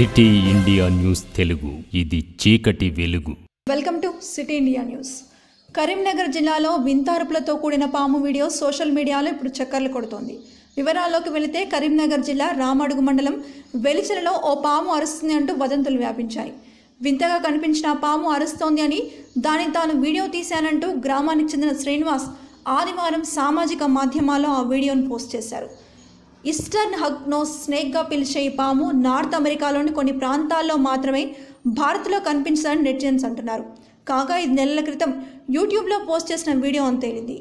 City India news Telugu ఇది చీకటి వెలుగు. Welcome to city India news. Karimnagar జిల్లాలో వింతారుపులతో కూడిన పాము వీడియో సోషల్ మీడియాలో ఇప్పుడు చక్కర్లు కొడుతోంది. వివరాల్లోకి వెళితే కరీంనగర్ జిల్లా రామడుగు మండలం వెలిచెలలో ఓ పాము అరుస్తుంది అంటూ వదంతులు వ్యాపించాయి. వింతగా కనిపించిన పాము అరుస్తోంది అని దానిని తాను వీడియో తీశానంటూ గ్రామానికి చెందిన శ్రీనివాస్ ఆదివారం సామాజిక మాధ్యమాల్లో ఆ వీడియోను పోస్ట్ చేశారు. ఈస్టర్న్ హగ్ నోస్ స్నేక్గా పిలిచే ఈ పాము నార్త్ అమెరికాలోని కొన్ని ప్రాంతాల్లో మాత్రమే భారత్లో కనిపించదని నెటిజన్స్ అంటున్నారు. కాగా 5 నెలల క్రితం యూట్యూబ్లో పోస్ట్ చేసిన వీడియో అని తేలింది.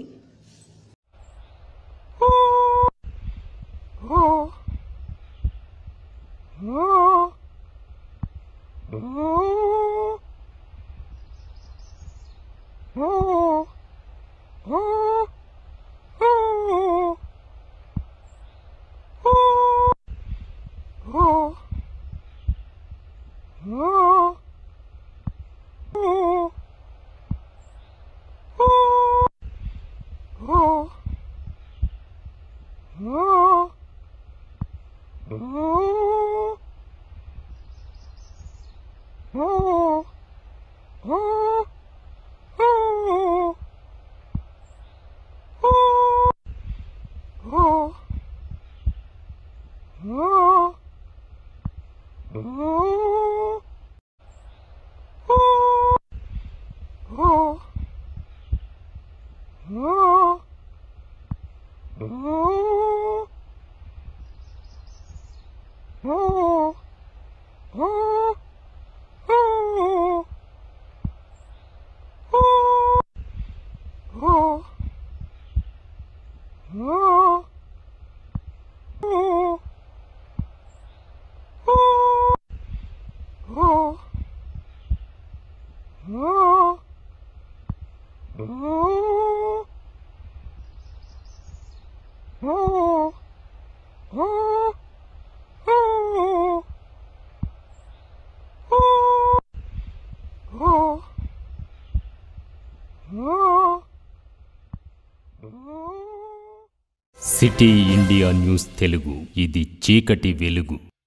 సిటీ ఇండియా న్యూస్ తెలుగు ఇది చీకటి వెలుగు.